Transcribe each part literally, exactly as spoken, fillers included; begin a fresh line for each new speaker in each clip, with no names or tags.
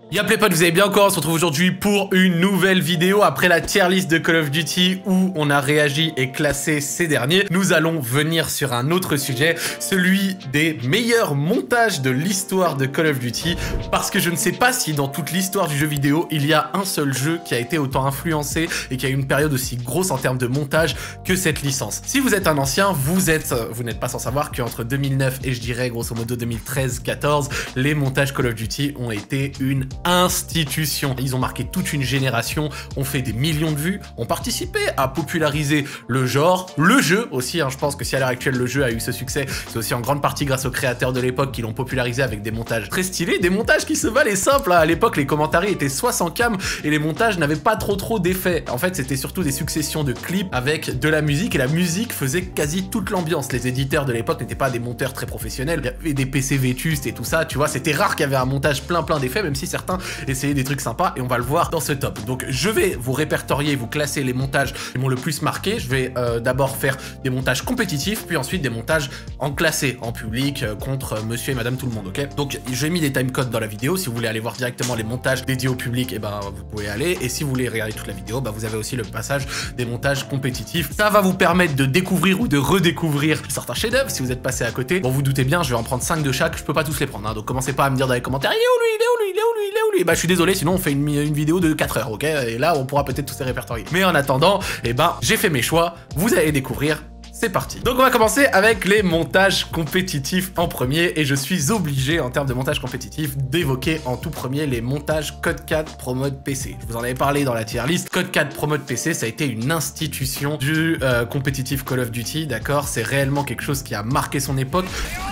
Y'a les potes, vous allez bien encore, on se retrouve aujourd'hui pour une nouvelle vidéo après la tier list de Call of Duty où on a réagi et classé ces derniers. Nous allons venir sur un autre sujet, celui des meilleurs montages de l'histoire de Call of Duty, parce que je ne sais pas si dans toute l'histoire du jeu vidéo, il y a un seul jeu qui a été autant influencé et qui a eu une période aussi grosse en termes de montage que cette licence. Si vous êtes un ancien, vous êtes, vous n'êtes pas sans savoir qu'entre deux mille neuf et je dirais grosso modo deux mille treize quatorze, les montages Call of Duty ont été une institution. Ils ont marqué toute une génération, ont fait des millions de vues, ont participé à populariser le genre, le jeu aussi, hein, je pense que si à l'heure actuelle le jeu a eu ce succès, c'est aussi en grande partie grâce aux créateurs de l'époque qui l'ont popularisé avec des montages très stylés, des montages qui se valaient simples, hein. À l'époque les commentaires étaient soit sans cam et les montages n'avaient pas trop trop d'effets. En fait c'était surtout des successions de clips avec de la musique et la musique faisait quasi toute l'ambiance. Les éditeurs de l'époque n'étaient pas des monteurs très professionnels, il y avait des P C vétustes et tout ça, tu vois, c'était rare qu'il y avait un montage plein plein d'effets, même si certains essayer des trucs sympas et on va le voir dans ce top. Donc je vais vous répertorier, vous classer les montages qui m'ont le plus marqué. Je vais euh, d'abord faire des montages compétitifs, puis ensuite des montages en classé, en public, euh, contre euh, monsieur et madame tout le monde, ok? Donc j'ai mis des timecodes dans la vidéo, si vous voulez aller voir directement les montages dédiés au public, et eh ben vous pouvez aller, et si vous voulez regarder toute la vidéo, bah, vous avez aussi le passage des montages compétitifs. Ça va vous permettre de découvrir ou de redécouvrir certains chefs-d'œuvre si vous êtes passé à côté. Bon, vous doutez bien, je vais en prendre cinq de chaque, je peux pas tous les prendre, hein, donc commencez pas à me dire dans les commentaires, il est où lui, il est où lui, il est où lui, il est où lui? Bah je suis désolé, sinon on fait une, une vidéo de quatre heures, ok? Et là on pourra peut-être tous les répertorier. Mais en attendant, eh ben j'ai fait mes choix, vous allez découvrir. C'est parti. Donc on va commencer avec les montages compétitifs en premier et je suis obligé en termes de montage compétitif d'évoquer en tout premier les montages Code quatre Pro Mode P C. Je vous en avais parlé dans la tier list. Code quatre Pro Mode P C, ça a été une institution du euh, compétitif Call of Duty, d'accord? C'est réellement quelque chose qui a marqué son époque.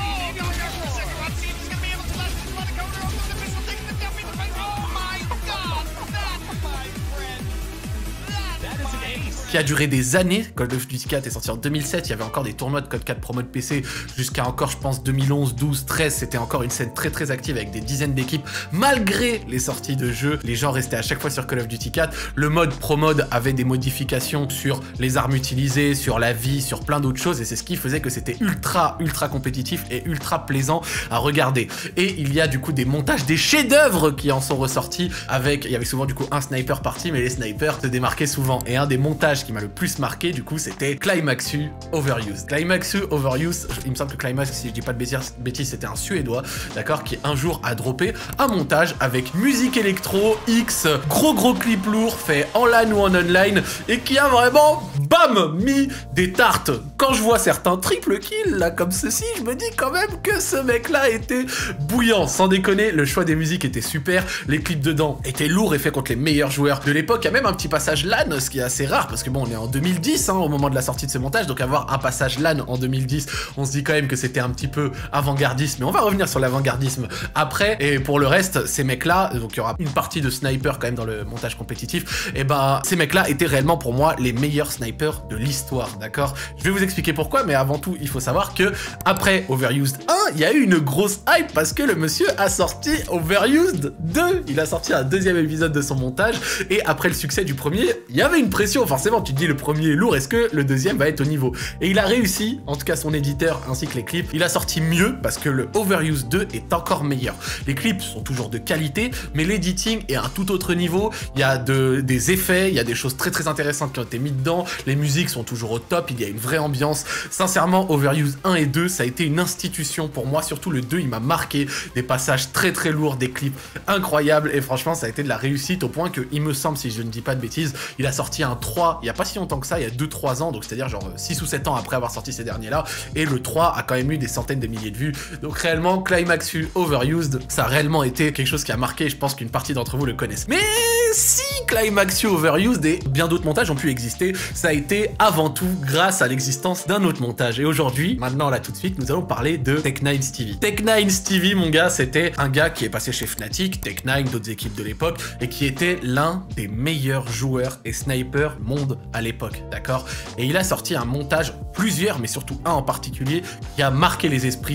Qui a duré des années. Call of Duty quatre est sorti en deux mille sept, il y avait encore des tournois de Code quatre Pro Mode P C jusqu'à encore je pense deux mille onze, douze, treize, c'était encore une scène très très active avec des dizaines d'équipes. Malgré les sorties de jeux, les gens restaient à chaque fois sur Call of Duty quatre. Le mode Pro Mode avait des modifications sur les armes utilisées, sur la vie, sur plein d'autres choses et c'est ce qui faisait que c'était ultra ultra compétitif et ultra plaisant à regarder. Et il y a du coup des montages, des chefs-d'œuvre qui en sont ressortis avec, il y avait souvent du coup un sniper party mais les snipers se démarquaient souvent et un des montages qui m'a le plus marqué du coup c'était Climaxu Overused. Climaxu Overused, il me semble que Climax, si je dis pas de bêtises, bêtises c'était un suédois, d'accord, qui un jour a droppé un montage avec musique électro, X, gros gros clip lourd fait en LAN ou en online et qui a vraiment bam mis des tartes. Quand je vois certains triple kills là comme ceci, je me dis quand même que ce mec là était bouillant, sans déconner. Le choix des musiques était super, les clips dedans étaient lourds et faits contre les meilleurs joueurs de l'époque. Il y a même un petit passage LAN, ce qui est assez rare parce que bon, on est en deux mille dix hein, au moment de la sortie de ce montage, donc avoir un passage LAN en deux mille dix, on se dit quand même que c'était un petit peu avant-gardiste, mais on va revenir sur l'avant-gardisme après. Et pour le reste, ces mecs-là, donc il y aura une partie de sniper quand même dans le montage compétitif, et ben ces mecs-là étaient réellement pour moi les meilleurs snipers de l'histoire, d'accord? Je vais vous expliquer pourquoi, mais avant tout, il faut savoir que après Overused un, il y a eu une grosse hype parce que le monsieur a sorti Overused deux, il a sorti un deuxième épisode de son montage, et après le succès du premier, il y avait une pression, forcément. Tu te dis le premier est lourd, est-ce que le deuxième va être au niveau? Et il a réussi, en tout cas son éditeur ainsi que les clips, il a sorti mieux parce que le Overused deux est encore meilleur. Les clips sont toujours de qualité, mais l'editing est à un tout autre niveau. Il y a de, des effets, il y a des choses très très intéressantes qui ont été mis dedans, les musiques sont toujours au top, il y a une vraie ambiance. Sincèrement, Overused un et deux, ça a été une institution pour moi, surtout le deux, il m'a marqué, des passages très très lourds, des clips incroyables, et franchement ça a été de la réussite au point que, il me semble, si je ne dis pas de bêtises, il a sorti un trois il y a pas si longtemps que ça, il y a deux trois ans, donc c'est-à-dire genre six ou sept ans après avoir sorti ces derniers-là, et le trois a quand même eu des centaines de milliers de vues, donc réellement, Climaxu Overused, ça a réellement été quelque chose qui a marqué, je pense qu'une partie d'entre vous le connaissent. Mais si Climaxu Overused et bien d'autres montages ont pu exister, ça a été avant tout grâce à l'existence d'un autre montage, et aujourd'hui, maintenant là tout de suite, nous allons parler de Tech neuf Stevie. Tech neuf Stevie, mon gars, c'était un gars qui est passé chez Fnatic, Tech neuf, d'autres équipes de l'époque, et qui était l'un des meilleurs joueurs et snipers monde à l'époque, d'accord? Et il a sorti un montage, plusieurs, mais surtout un en particulier, qui a marqué les esprits.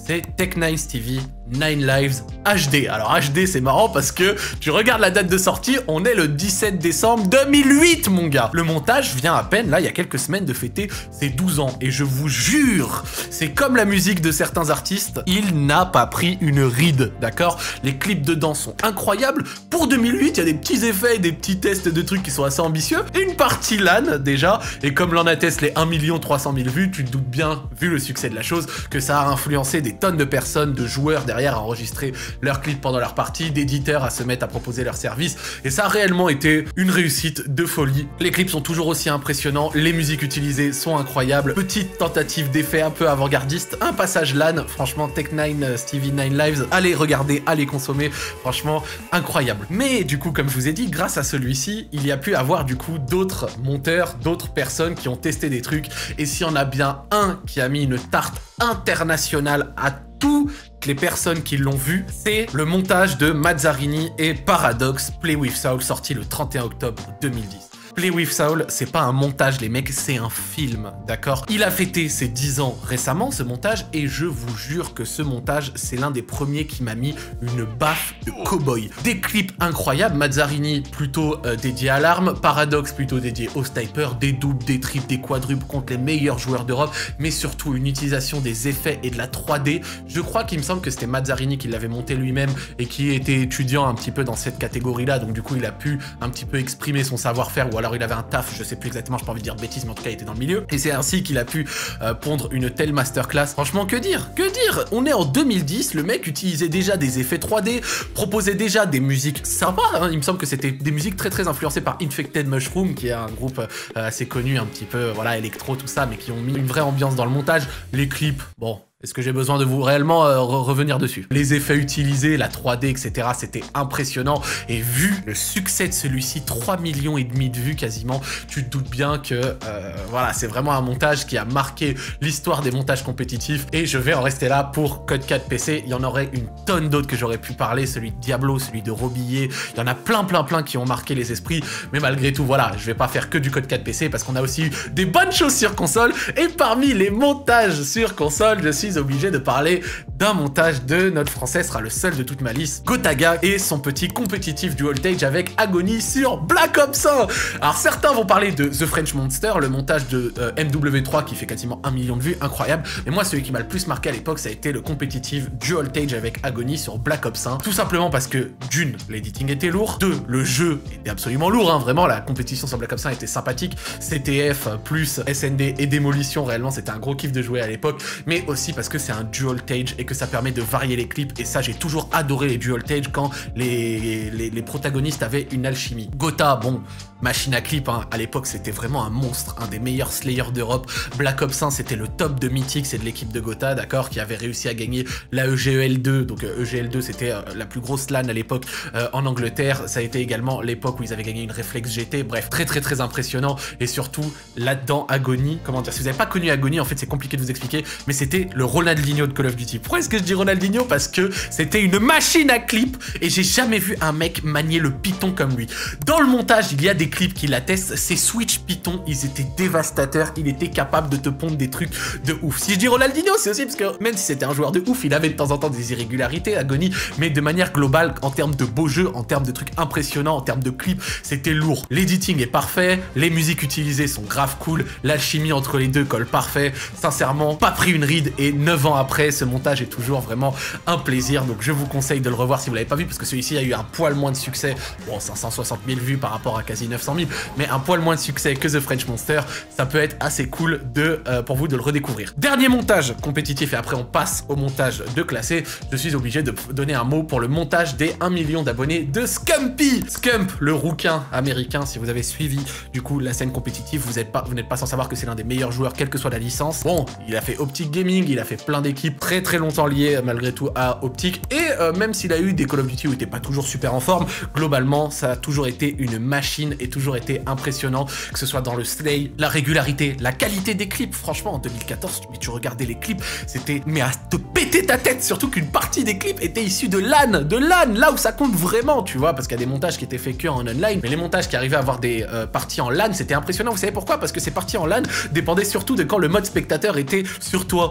c'est Tech nine Stevie nine Lives H D. Alors H D c'est marrant parce que tu regardes la date de sortie, on est le dix-sept décembre deux mille huit mon gars. Le montage vient à peine là il y a quelques semaines de fêter ses douze ans et je vous jure, c'est comme la musique de certains artistes, il n'a pas pris une ride, d'accord? Les clips dedans sont incroyables. Pour deux mille huit, il y a des petits effets et des petits tests de trucs qui sont assez ambitieux. Une partie LAN déjà, et comme l'en atteste les un million trois cent mille vues, tu te doutes bien, vu le succès de la chose, que ça a influencé des tonnes de personnes, de joueurs derrière à enregistrer leurs clips pendant leur partie, d'éditeurs à se mettre à proposer leurs services, et ça a réellement été une réussite de folie. Les clips sont toujours aussi impressionnants, les musiques utilisées sont incroyables, petite tentative d'effet un peu avant-gardiste, un passage LAN, franchement Tech nine Stevie nine Lives, allez regarder, allez consommer, franchement incroyable. Mais du coup, comme je vous ai dit, grâce à celui-ci, il y a pu avoir du coup d'autres monteurs, d'autres personnes qui ont testé des trucs, et s'il y en a bien un qui a mis une tarte internationale à toutes les personnes qui l'ont vu, c'est le montage de Mazzarini et Paradox, Play with Soul, sorti le trente et un octobre deux mille dix. Play with Soul, c'est pas un montage les mecs, c'est un film, d'accord? Il a fêté ses dix ans récemment, ce montage, et je vous jure que ce montage, c'est l'un des premiers qui m'a mis une baffe de cow-boy. Des clips incroyables, Mazzarini plutôt euh, dédié à l'arme, Paradox plutôt dédié au sniper, des doubles, des triples, des quadruples contre les meilleurs joueurs d'Europe, mais surtout une utilisation des effets et de la trois D. Je crois qu'il me semble que c'était Mazzarini qui l'avait monté lui-même et qui était étudiant un petit peu dans cette catégorie-là, donc du coup il a pu un petit peu exprimer son savoir-faire, ou alors il avait un taf, je sais plus exactement, j'ai pas envie de dire de bêtises, mais en tout cas il était dans le milieu, et c'est ainsi qu'il a pu euh, pondre une telle masterclass. Franchement, que dire, que dire, on est en deux mille dix, le mec utilisait déjà des effets trois D, proposait déjà des musiques sympas, hein. Il me semble que c'était des musiques très très influencées par Infected Mushroom, qui est un groupe euh, assez connu, un petit peu, voilà, électro, tout ça, mais qui ont mis une vraie ambiance dans le montage. Les clips, bon... Est-ce que j'ai besoin de vous réellement euh, re revenir dessus? Les effets utilisés, la trois D, et cetera, c'était impressionnant. Et vu le succès de celui-ci, trois millions et demi de vues quasiment, tu te doutes bien que euh, voilà, c'est vraiment un montage qui a marqué l'histoire des montages compétitifs. Et je vais en rester là pour Code quatre P C. Il y en aurait une tonne d'autres que j'aurais pu parler, celui de Diablo, celui de Robillet. Il y en a plein, plein, plein qui ont marqué les esprits. Mais malgré tout, voilà, je vais pas faire que du Code quatre P C parce qu'on a aussi eu des bonnes choses sur console. Et parmi les montages sur console, je suis obligé de parler d'un montage de notre français, sera le seul de toute ma liste, Gotaga et son petit compétitif du voltage avec Agony sur Black Ops un. Alors certains vont parler de The French Monster, le montage de euh, M W trois qui fait quasiment un million de vues, incroyable, mais moi celui qui m'a le plus marqué à l'époque, ça a été le compétitif du voltage avec Agony sur Black Ops un, tout simplement parce que d'une, l'éditing était lourd, deux, le jeu était absolument lourd, hein, vraiment la compétition sur Black Ops un était sympathique, C T F plus S N D et démolition, réellement c'était un gros kiff de jouer à l'époque, mais aussi parce que c'est un dual voltage et que ça permet de varier les clips, et ça j'ai toujours adoré les dual voltage quand les, les, les protagonistes avaient une alchimie. Gotha, bon, machine à clip, hein, à l'époque c'était vraiment un monstre, un des meilleurs slayers d'Europe. Black Ops un c'était le top de Mythic, c'est de l'équipe de Gotha, d'accord, qui avait réussi à gagner la E G E L deux, donc euh, E G L deux c'était euh, la plus grosse LAN à l'époque euh, en Angleterre, ça a été également l'époque où ils avaient gagné une Reflex G T, bref, très très très impressionnant, et surtout là-dedans Agony, comment dire, si vous n'avez pas connu Agony, en fait c'est compliqué de vous expliquer, mais c'était le Ronaldinho de Call of Duty. Pourquoi est-ce que je dis Ronaldinho? Parce que c'était une machine à clip, et j'ai jamais vu un mec manier le Python comme lui. Dans le montage, il y a des clips qui l'attestent, ces Switch Python, ils étaient dévastateurs, il était capable de te pondre des trucs de ouf. Si je dis Ronaldinho, c'est aussi parce que même si c'était un joueur de ouf, il avait de temps en temps des irrégularités, Agony, mais de manière globale, en termes de beaux jeux, en termes de trucs impressionnants, en termes de clips, c'était lourd. L'editing est parfait, les musiques utilisées sont grave cool, l'alchimie entre les deux colle parfait, sincèrement, pas pris une ride, et neuf ans après, ce montage est toujours vraiment un plaisir, donc je vous conseille de le revoir si vous l'avez pas vu, parce que celui-ci a eu un poil moins de succès, bon cinq cent soixante mille vues par rapport à quasi neuf cent mille, mais un poil moins de succès que The French Monster, ça peut être assez cool de, euh, pour vous de le redécouvrir. Dernier montage compétitif, et après on passe au montage de classé, je suis obligé de donner un mot pour le montage des un million d'abonnés de Scumpy. Scump, le rouquin américain, si vous avez suivi du coup la scène compétitive, vous n'êtes pas, vous n'êtes pas sans savoir que c'est l'un des meilleurs joueurs, quelle que soit la licence. Bon, il a fait Optic Gaming, il a fait plein d'équipes très très longtemps liées malgré tout à Optic, et euh, même s'il a eu des Call of Duty où il était pas toujours super en forme, globalement ça a toujours été une machine et toujours été impressionnant, que ce soit dans le slay, la régularité, la qualité des clips. Franchement en deux mille quatorze, mais tu regardais les clips, c'était mais à te péter ta tête, surtout qu'une partie des clips était issue de LAN, de LAN, là où ça compte vraiment, tu vois, parce qu'il y a des montages qui étaient faits que en online, mais les montages qui arrivaient à avoir des euh, parties en LAN, c'était impressionnant. Vous savez pourquoi? Parce que ces parties en LAN dépendaient surtout de quand le mode spectateur était sur toi. Mais vous vous rendez compte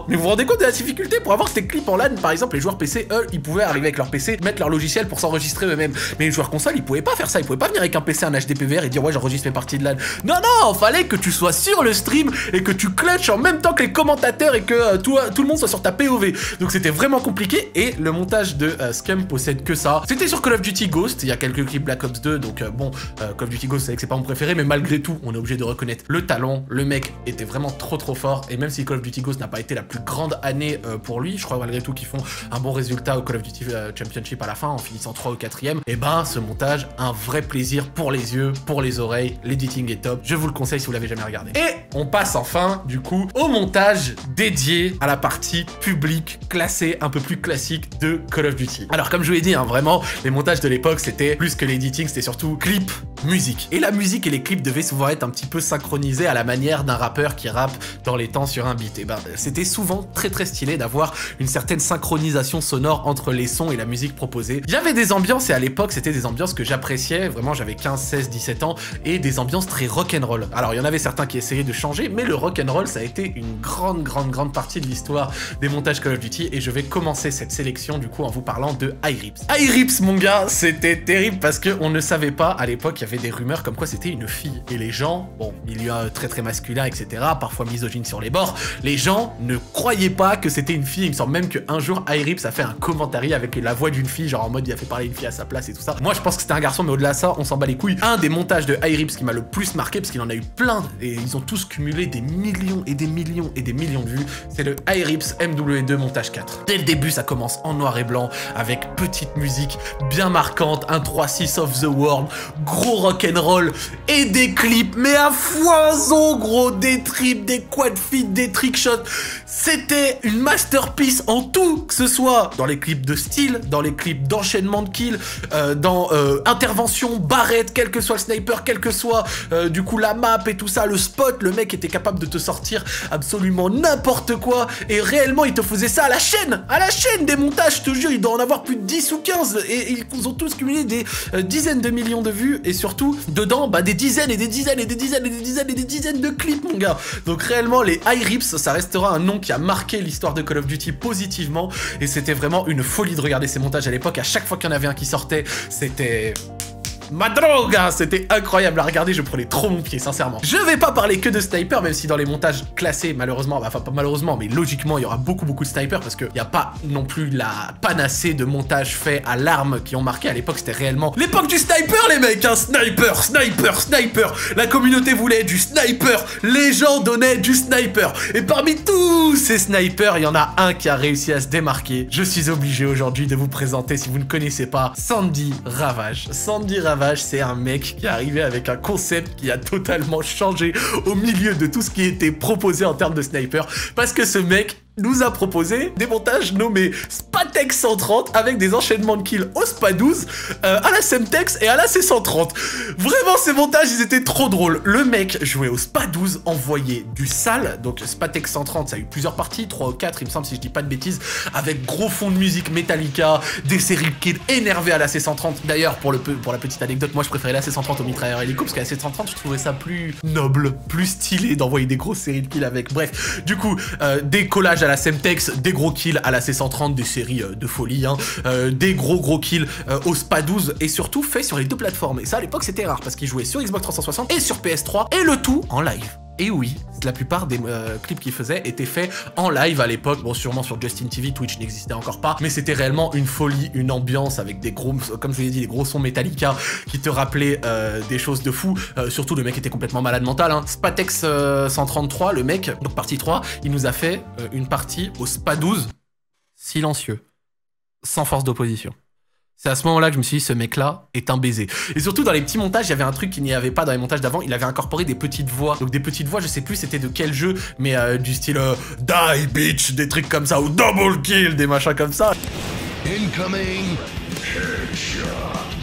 compte de la difficulté pour avoir ces clips en LAN. Par exemple, les joueurs P C, eux, ils pouvaient arriver avec leur P C, mettre leur logiciel pour s'enregistrer eux-mêmes. Mais les joueurs console, ils pouvaient pas faire ça. Ils pouvaient pas venir avec un P C, un H D P V R et dire ouais, j'enregistre mes parties de LAN. Non, non, fallait que tu sois sur le stream et que tu clutches en même temps que les commentateurs et que euh, tout, tout le monde soit sur ta P O V. Donc c'était vraiment compliqué et le montage de euh, Scum possède que ça. C'était sur Call of Duty Ghost. Il y a quelques clips Black Ops deux. Donc euh, bon, euh, Call of Duty Ghost, c'est que c'est pas mon préféré, mais malgré tout, on est obligé de reconnaître le talent. Le mec était vraiment trop trop fort. Et même si Call of Duty Ghost n'a pas été la plus grande année euh, pour lui, je crois malgré tout qu'ils font un bon résultat au Call of Duty euh, Championship à la fin en finissant trois ou quatrième. Et ben ce montage, un vrai plaisir pour les yeux, pour les oreilles. L'editing est top. Je vous le conseille si vous l'avez jamais regardé. Et on passe enfin du coup au montage dédié à la partie publique classée, un peu plus classique de Call of Duty. Alors comme je vous l'ai dit, hein, vraiment les montages de l'époque c'était plus que l'editing, c'était surtout clip, musique. Et la musique et les clips devaient souvent être un petit peu synchronisés à la manière d'un rappeur qui rappe dans les temps sur un beat. Et ben c'était souvent très très stylé d'avoir une certaine synchronisation sonore entre les sons et la musique proposée. Il y avait des ambiances et à l'époque c'était des ambiances que j'appréciais, vraiment j'avais quinze, seize, dix-sept ans et des ambiances très rock'n'roll. Alors il y en avait certains qui essayaient de changer, mais le rock'n'roll ça a été une grande grande grande partie de l'histoire des montages Call of Duty et je vais commencer cette sélection du coup en vous parlant de iRips. iRips mon gars, c'était terrible parce que on ne savait pas à l'époque, il y avait des rumeurs comme quoi c'était une fille et les gens, bon milieu très très masculin etc, parfois misogyne sur les bords, les gens ne croyaient pas que c'était une fille. Il me semble même qu'un jour iRips a fait un commentaire avec la voix d'une fille, genre en mode il a fait parler une fille à sa place et tout ça. Moi je pense que c'était un garçon, mais au-delà de ça on s'en bat les couilles. Un des montages de iRips qui m'a le plus marqué, parce qu'il en a eu plein et ils ont tous cumulé des millions et des millions et des millions de vues, c'est le iRips M W deux montage quatre. Dès le début ça commence en noir et blanc avec petite musique bien marquante, un trois six of the world, gros rock'n'roll et des clips mais à foison gros, des trips, des quad feed, des trickshots. C'était une masterpiece en tout, que ce soit dans les clips de style, dans les clips d'enchaînement de kills, euh, dans euh, intervention, barrette, quel que soit le sniper, quel que soit euh, du coup la map et tout ça, le spot, le mec était capable de te sortir absolument n'importe quoi et réellement il te faisait ça à la chaîne, à la chaîne des montages, je te jure, il doit en avoir plus de dix ou quinze et, et ils ont tous cumulé des euh, dizaines de millions de vues et surtout dedans bah, des dizaines et des dizaines et des dizaines et des dizaines et des dizaines de clips mon gars. Donc réellement les iRips ça restera un nom qui a marqué l'histoire de Call of Duty positivement et c'était vraiment une folie de regarder ces montages à l'époque. À chaque fois qu'il y en avait un qui sortait, c'était... ma droga, c'était incroyable à regarder, je prenais trop mon pied, sincèrement. Je vais pas parler que de sniper, même si dans les montages classés, malheureusement, bah, enfin pas malheureusement, mais logiquement, il y aura beaucoup beaucoup de snipers parce qu'il n'y a pas non plus la panacée de montages faits à l'arme qui ont marqué. À l'époque, c'était réellement l'époque du sniper, les mecs, hein. Sniper, sniper, sniper. La communauté voulait du sniper, les gens donnaient du sniper. Et parmi tous ces snipers, il y en a un qui a réussi à se démarquer. Je suis obligé aujourd'hui de vous présenter, si vous ne connaissez pas, Sandy Ravage. Sandy Ravage, c'est un mec qui est arrivé avec un concept qui a totalement changé au milieu de tout ce qui était proposé en termes de sniper, parce que ce mec nous a proposé des montages nommés Spatex cent trente avec des enchaînements de kills au S P A douze, euh, à la Semtex et à la C cent trente. Vraiment, ces montages, ils étaient trop drôles. Le mec jouait au S P A douze, envoyait du sale, donc Spatex cent trente, ça a eu plusieurs parties, trois ou quatre, il me semble, si je dis pas de bêtises, avec gros fond de musique Metallica, des séries de kills énervés à la C cent trente. D'ailleurs, pour, le, pour la petite anecdote, moi je préférais la C cent trente au mitrailleur hélico, parce qu'à la C cent trente, je trouvais ça plus noble, plus stylé d'envoyer des grosses séries de kills avec. Bref, du coup, euh, des collages à la Semtex, des gros kills à la C cent trente, des séries euh, de folie, hein, euh, des gros gros kills euh, au S P A douze et surtout fait sur les deux plateformes. Et ça à l'époque c'était rare parce qu'il jouait sur Xbox trois cent soixante et sur P S trois et le tout en live. Et oui, la plupart des euh, clips qu'il faisait étaient faits en live à l'époque. Bon, sûrement sur Justin T V, Twitch n'existait encore pas, mais c'était réellement une folie, une ambiance avec des gros, comme je vous l'ai dit, des gros sons Metallica qui te rappelaient euh, des choses de fou. Euh, surtout, le mec était complètement malade mental. Hein. Spatex euh, cent trente-trois, le mec, donc partie trois, il nous a fait euh, une partie au S P A douze silencieux, sans force d'opposition. C'est à ce moment-là que je me suis dit, ce mec-là est un baiser. Et surtout, dans les petits montages, il y avait un truc qu'il n'y avait pas dans les montages d'avant. Il avait incorporé des petites voix. Donc des petites voix, je sais plus c'était de quel jeu, mais euh, du style euh, Die bitch, des trucs comme ça, ou Double kill, des machins comme ça. Incoming headshot.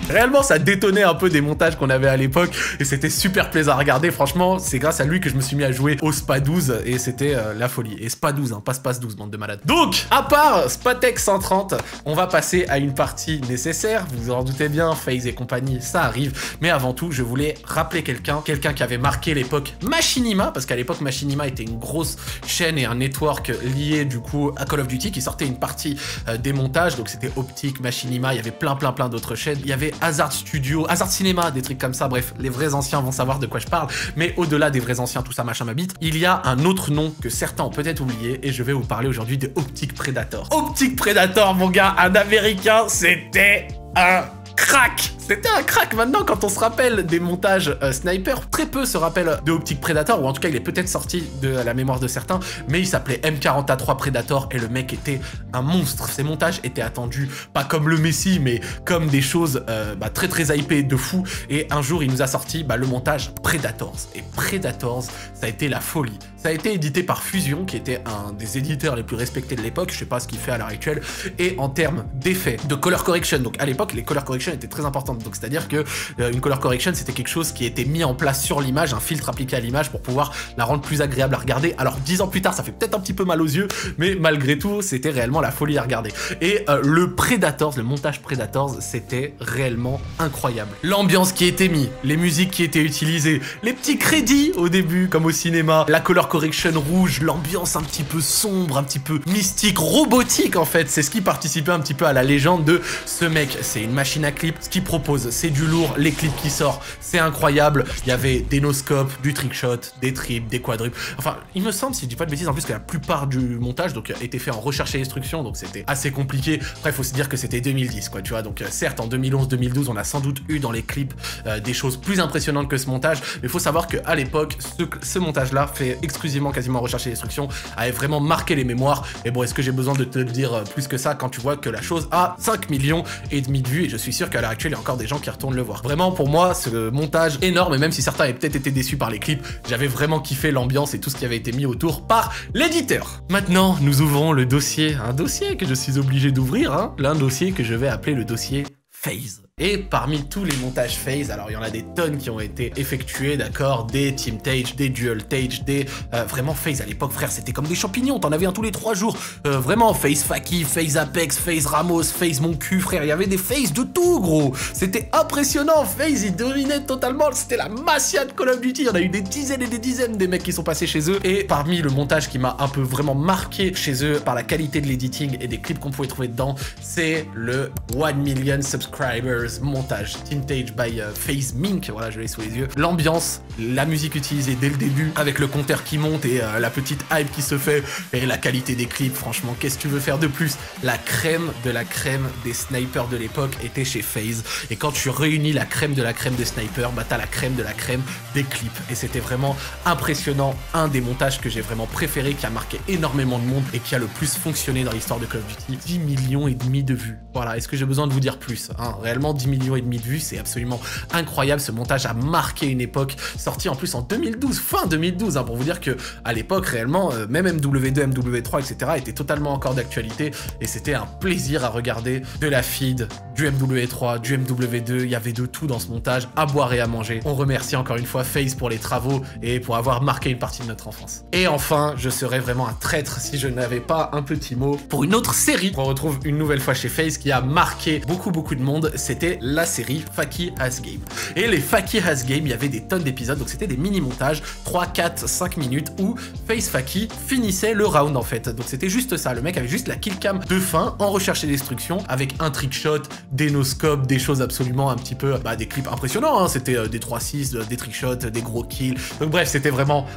Réellement, ça détonnait un peu des montages qu'on avait à l'époque et c'était super plaisant à regarder. Franchement, c'est grâce à lui que je me suis mis à jouer au Spa douze et c'était euh, la folie. Et Spa douze, hein, pas Space douze, bande de malades. Donc, à part Spatek cent trente, on va passer à une partie nécessaire. Vous vous en doutez bien, FaZe et compagnie, ça arrive. Mais avant tout, je voulais rappeler quelqu'un, quelqu'un qui avait marqué l'époque Machinima, parce qu'à l'époque, Machinima était une grosse chaîne et un network lié du coup à Call of Duty qui sortait une partie euh, des montages. Donc c'était Optic, Machinima, il y avait plein plein plein d'autres chaînes. Il y avait Hazard Studio, Hazard Cinéma, des trucs comme ça. Bref, les vrais anciens vont savoir de quoi je parle. Mais au-delà des vrais anciens, tout ça machin ma bite, il y a un autre nom que certains ont peut-être oublié et je vais vous parler aujourd'hui de Optic Predator. Optic Predator, mon gars, un américain, c'était un crack. C'était un crack. Maintenant, quand on se rappelle des montages euh, sniper, très peu se rappellent de Optic Predator, ou en tout cas il est peut-être sorti de la mémoire de certains, mais il s'appelait M quarante A trois Predator et le mec était un monstre. Ses montages étaient attendus, pas comme le Messi, mais comme des choses euh, bah, très très hypées de fou. Et un jour il nous a sorti bah, le montage Predators. Et Predators, ça a été la folie. Ça a été édité par Fusion, qui était un des éditeurs les plus respectés de l'époque, je sais pas ce qu'il fait à l'heure actuelle, et en termes d'effets, de color correction. Donc à l'époque, les color correction étaient très importantes. Donc c'est-à-dire que euh, une color correction, c'était quelque chose qui était mis en place sur l'image, un filtre appliqué à l'image pour pouvoir la rendre plus agréable à regarder. Alors dix ans plus tard, ça fait peut-être un petit peu mal aux yeux, mais malgré tout, c'était réellement la folie à regarder. Et euh, le Predators, le montage Predators, c'était réellement incroyable. L'ambiance qui était mise, les musiques qui étaient utilisées, les petits crédits au début, comme au cinéma, la color correction rouge, l'ambiance un petit peu sombre, un petit peu mystique, robotique en fait, c'est ce qui participait un petit peu à la légende de ce mec. C'est une machine à clip, ce qu'il propose, c'est du lourd, les clips qui sortent, c'est incroyable. Il y avait des no-scopes, du trickshot, des triples, des quadruples. Enfin, il me semble, si je dis pas de bêtises, en plus que la plupart du montage donc était fait en recherche et instruction, donc c'était assez compliqué. Après, il faut se dire que c'était deux mille dix, quoi, tu vois. Donc, euh, certes, en deux mille onze deux mille douze, on a sans doute eu dans les clips euh, des choses plus impressionnantes que ce montage, mais il faut savoir qu'à l'époque, ce, ce montage-là, fait exclusivement quasiment en recherche et instruction, avait vraiment marqué les mémoires. Et bon, est-ce que j'ai besoin de te le dire plus que ça quand tu vois que la chose a cinq millions et demi de vues, et je suis sûr qu'à l'heure actuelle, il y a encore des gens qui retournent le voir. Vraiment, pour moi, ce montage énorme, et même si certains avaient peut-être été déçus par les clips, j'avais vraiment kiffé l'ambiance et tout ce qui avait été mis autour par l'éditeur. Maintenant, nous ouvrons le dossier, un dossier que je suis obligé d'ouvrir, hein, l'un dossier que je vais appeler le dossier FaZe. Et parmi tous les montages FaZe, alors il y en a des tonnes qui ont été effectués, d'accord, des Team Tage, des Dual Tage, des... Euh, vraiment FaZe à l'époque, frère, c'était comme des champignons, t'en avais un tous les trois jours. Euh, vraiment, FaZe Faki, FaZe Apex, FaZe Ramos, FaZe mon cul, frère, il y avait des FaZe de tout, gros. C'était impressionnant, FaZe, il dominait totalement, c'était la massia de Call of Duty, il y en a eu des dizaines et des dizaines des mecs qui sont passés chez eux. Et parmi le montage qui m'a un peu vraiment marqué chez eux par la qualité de l'editing et des clips qu'on pouvait trouver dedans, c'est le one million subscribers montage Team Tage by uh, FaZe Mink, voilà, je l'ai sous les yeux. L'ambiance, la musique utilisée dès le début avec le compteur qui monte et euh, la petite hype qui se fait et la qualité des clips, franchement, qu'est-ce que tu veux faire de plus? La crème de la crème des snipers de l'époque était chez FaZe, et quand tu réunis la crème de la crème des snipers, bah t'as la crème de la crème des clips, et c'était vraiment impressionnant. Un des montages que j'ai vraiment préféré, qui a marqué énormément de monde et qui a le plus fonctionné dans l'histoire de Call of Duty. dix millions et demi de vues. Voilà, est-ce que j'ai besoin de vous dire plus, hein? Réellement, dix millions et demi de vues, c'est absolument incroyable. Ce montage a marqué une époque, sorti en plus en deux mille douze, fin deux mille douze, hein, pour vous dire que à l'époque, réellement, euh, même M W deux, M W trois, et cetera était totalement encore d'actualité, et c'était un plaisir à regarder. De la feed, du M W trois, du M W deux, il y avait de tout dans ce montage, à boire et à manger. On remercie encore une fois FaZe pour les travaux et pour avoir marqué une partie de notre enfance. Et enfin, je serais vraiment un traître si je n'avais pas un petit mot pour une autre série qu'on retrouve une nouvelle fois chez FaZe, qui a marqué beaucoup beaucoup de monde. C'était la série Faki Has Game. Et les Faki Has Game, il y avait des tonnes d'épisodes, donc c'était des mini-montages, trois, quatre, cinq minutes, où FaZe Faki finissait le round en fait. Donc c'était juste ça, le mec avait juste la killcam de fin en recherche et destruction, avec un trickshot, des no-scopes, des choses absolument un petit peu, bah des clips impressionnants, hein. C'était euh, des trois six, euh, des trickshots, des gros kills. Donc bref, c'était vraiment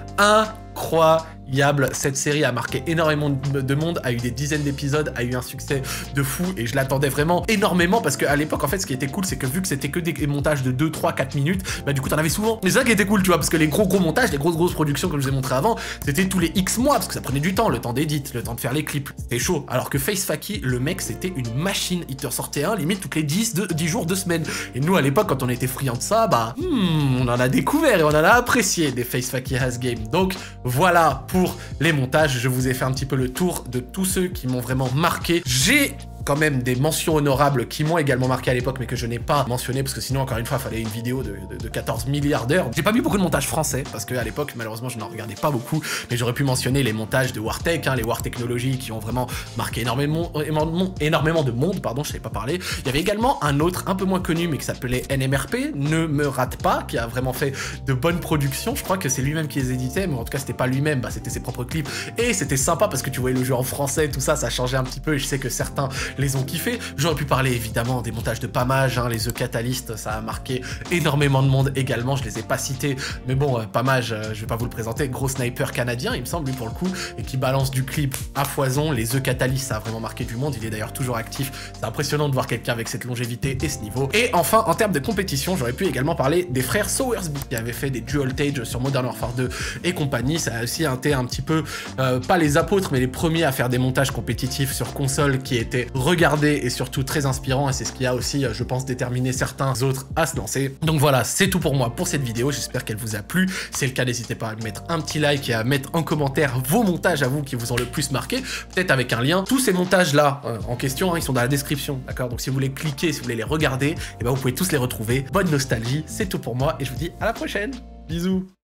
incroyable. Cette série a marqué énormément de monde, a eu des dizaines d'épisodes, a eu un succès de fou, et je l'attendais vraiment énormément, parce qu'à l'époque, en fait, ce qui était cool, c'est que vu que c'était que des montages de deux, trois, quatre minutes, bah du coup, t'en avais souvent. Mais c'est ça qui était cool, tu vois, parce que les gros gros montages, les grosses grosses productions, comme je vous ai montré avant, c'était tous les X mois, parce que ça prenait du temps, le temps d'édit, le temps de faire les clips. C'était chaud. Alors que FaZe Faki, le mec, c'était une machine. Il te ressortait un, limite, toutes les dix, dix jours, deux semaines. Et nous, à l'époque, quand on était friands de ça, bah, hmm, on en a découvert et on en a apprécié des FaZe Faki Has Game. Donc, voilà pour les montages. Je vous ai fait un petit peu le tour de tous ceux qui m'ont vraiment marqué. J'ai quand même des mentions honorables qui m'ont également marqué à l'époque, mais que je n'ai pas mentionné, parce que sinon, encore une fois, il fallait une vidéo de, de, de quatorze milliards d'heures. J'ai pas vu beaucoup de montages français, parce qu'à l'époque, malheureusement, je n'en regardais pas beaucoup, mais j'aurais pu mentionner les montages de Wartech, hein, les War Technologies, qui ont vraiment marqué énormément, énormément, énormément de monde, pardon, je savais pas parler. Il y avait également un autre, un peu moins connu, mais qui s'appelait N M R P, Ne Me Rate Pas, qui a vraiment fait de bonnes productions. Je crois que c'est lui-même qui les éditait, mais en tout cas, c'était pas lui-même, bah, c'était ses propres clips, et c'était sympa, parce que tu voyais le jeu en français, tout ça, ça changeait un petit peu, et je sais que certains les ont kiffés. J'aurais pu parler, évidemment, des montages de Pamage, hein, les The Catalyst, ça a marqué énormément de monde également, je les ai pas cités, mais bon, euh, Pamage, euh, je vais pas vous le présenter, gros sniper canadien, il me semble, lui, pour le coup, et qui balance du clip à foison. Les The Catalyst, ça a vraiment marqué du monde, il est d'ailleurs toujours actif, c'est impressionnant de voir quelqu'un avec cette longévité et ce niveau. Et enfin, en termes de compétition, j'aurais pu également parler des frères Sowersby, qui avaient fait des Dual Tage sur Modern Warfare deux et compagnie. Ça a aussi été un petit peu, euh, pas les apôtres, mais les premiers à faire des montages compétitifs sur console qui étaient regardés et surtout très inspirants, et c'est ce qui a aussi, je pense, déterminé certains autres à se lancer. Donc voilà, c'est tout pour moi pour cette vidéo, j'espère qu'elle vous a plu. Si c'est le cas, n'hésitez pas à mettre un petit like et à mettre en commentaire vos montages à vous qui vous ont le plus marqué, peut-être avec un lien. Tous ces montages là euh, en question, hein, ils sont dans la description, d'accord? Donc si vous voulez cliquer, si vous voulez les regarder, et ben vous pouvez tous les retrouver. Bonne nostalgie, c'est tout pour moi et je vous dis à la prochaine. Bisous.